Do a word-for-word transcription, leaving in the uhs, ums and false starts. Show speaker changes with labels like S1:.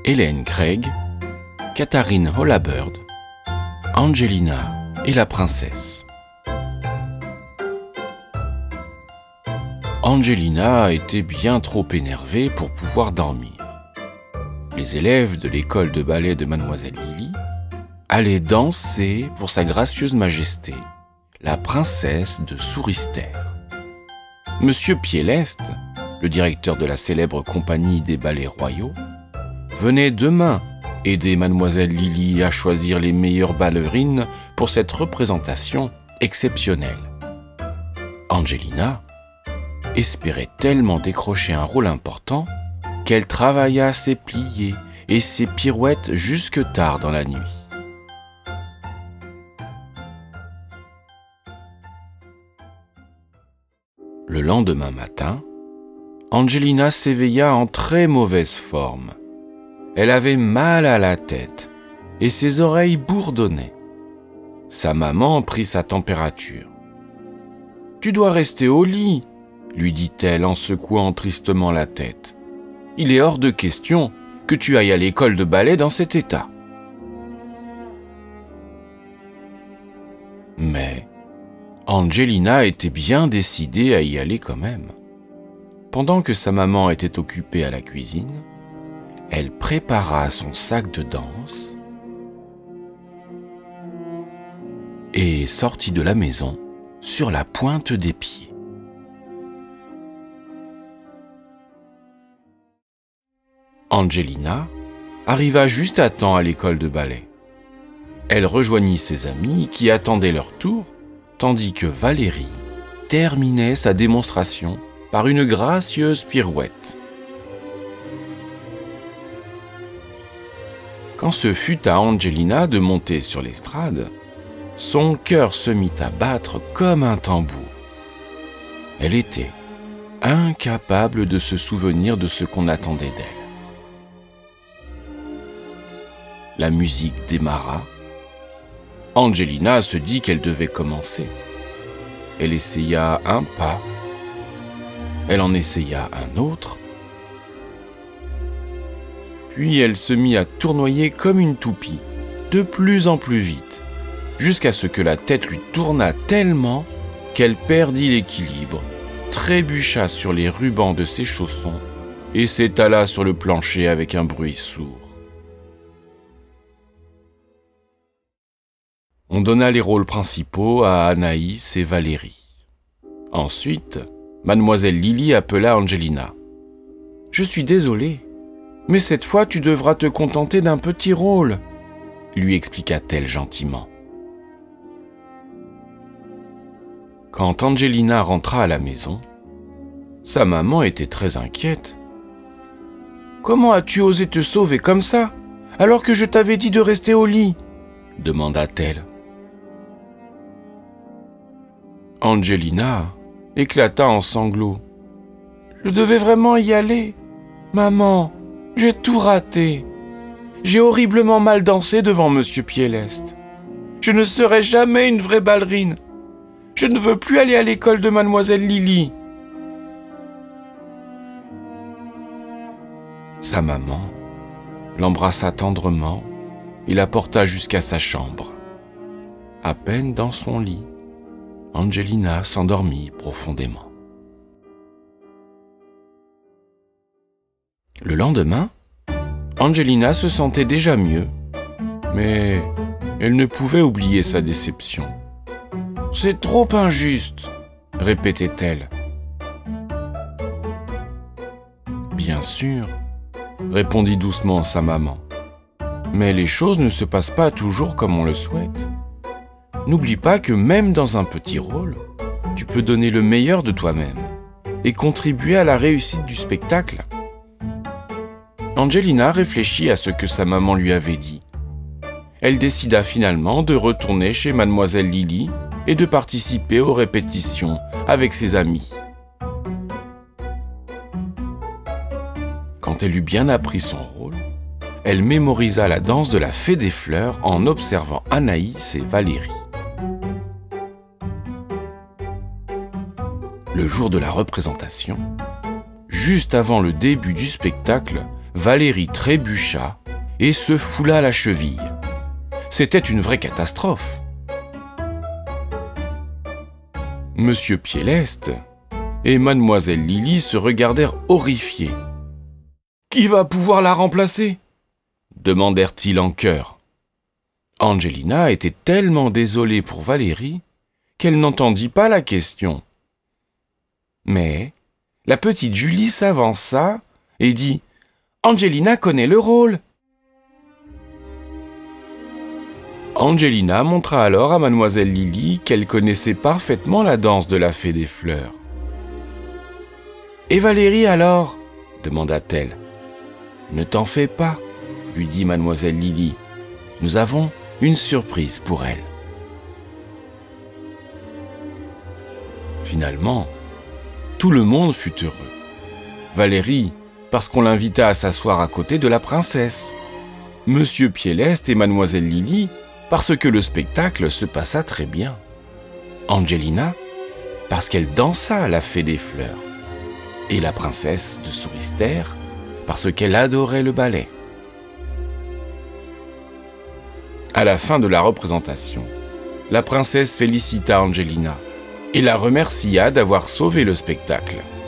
S1: Ellen Craig, Katharine Hollabird, Angelina et la princesse. Angelina était bien trop énervée pour pouvoir dormir. Les élèves de l'école de ballet de Mademoiselle Lily allaient danser pour sa gracieuse majesté, la princesse de Souris-Terre. Monsieur Piéleste, le directeur de la célèbre compagnie des ballets royaux, venait demain aider Mademoiselle Lily à choisir les meilleures ballerines pour cette représentation exceptionnelle. Angelina espérait tellement décrocher un rôle important qu'elle travailla ses pliés et ses pirouettes jusque tard dans la nuit. Le lendemain matin, Angelina s'éveilla en très mauvaise forme. Elle avait mal à la tête et ses oreilles bourdonnaient. Sa maman prit sa température. « Tu dois rester au lit », lui dit-elle en secouant tristement la tête. « Il est hors de question que tu ailles à l'école de ballet dans cet état. » Mais Angelina était bien décidée à y aller quand même. Pendant que sa maman était occupée à la cuisine, elle prépara son sac de danse et sortit de la maison sur la pointe des pieds. Angelina arriva juste à temps à l'école de ballet. Elle rejoignit ses amis qui attendaient leur tour, tandis que Valérie terminait sa démonstration par une gracieuse pirouette. Quand ce fut à Angelina de monter sur l'estrade, son cœur se mit à battre comme un tambour. Elle était incapable de se souvenir de ce qu'on attendait d'elle. La musique démarra. Angelina se dit qu'elle devait commencer. Elle essaya un pas. Elle en essaya un autre. Puis elle se mit à tournoyer comme une toupie, de plus en plus vite, jusqu'à ce que la tête lui tournât tellement qu'elle perdit l'équilibre, trébucha sur les rubans de ses chaussons et s'étala sur le plancher avec un bruit sourd. On donna les rôles principaux à Anaïs et Valérie. Ensuite, Mademoiselle Lily appela Angelina. « Je suis désolée, mais cette fois tu devras te contenter d'un petit rôle, » lui expliqua-t-elle gentiment. Quand Angelina rentra à la maison, sa maman était très inquiète. « Comment as-tu osé te sauver comme ça, alors que je t'avais dit de rester au lit ?» demanda-t-elle. Angelina éclata en sanglots. « Je devais vraiment y aller. Maman, j'ai tout raté. J'ai horriblement mal dansé devant Monsieur Piéleste. Je ne serai jamais une vraie ballerine. Je ne veux plus aller à l'école de Mademoiselle Lily. » Sa maman l'embrassa tendrement et la porta jusqu'à sa chambre. À peine dans son lit, Angelina s'endormit profondément. Le lendemain, Angelina se sentait déjà mieux, mais elle ne pouvait oublier sa déception. « C'est trop injuste !» répétait-elle. « Bien sûr !» répondit doucement sa maman. « Mais les choses ne se passent pas toujours comme on le souhaite. N'oublie pas que même dans un petit rôle, tu peux donner le meilleur de toi-même et contribuer à la réussite du spectacle. » Angelina réfléchit à ce que sa maman lui avait dit. Elle décida finalement de retourner chez Mademoiselle Lily et de participer aux répétitions avec ses amis. Quand elle eut bien appris son rôle, elle mémorisa la danse de la Fée des Fleurs en observant Anaïs et Valérie. Le jour de la représentation, juste avant le début du spectacle, Valérie trébucha et se foula à la cheville. C'était une vraie catastrophe. Monsieur Piéleste et Mademoiselle Lily se regardèrent horrifiés. « Qui va pouvoir la remplacer ?» demandèrent-ils en chœur. Angelina était tellement désolée pour Valérie qu'elle n'entendit pas la question. Mais la petite Julie s'avança et dit « Angelina connaît le rôle !» Angelina montra alors à Mademoiselle Lily qu'elle connaissait parfaitement la danse de la fée des fleurs. « Et Valérie alors ?» demanda-t-elle. « Ne t'en fais pas, » lui dit Mademoiselle Lily. « Nous avons une surprise pour elle. » Finalement, tout le monde fut heureux. Valérie, parce qu'on l'invita à s'asseoir à côté de la princesse. Monsieur Piéleste et Mademoiselle Lily, parce que le spectacle se passa très bien. Angelina, parce qu'elle dansa la fée des fleurs. Et la princesse de Souristère, parce qu'elle adorait le ballet. À la fin de la représentation, la princesse félicita Angelina et la remercia d'avoir sauvé le spectacle.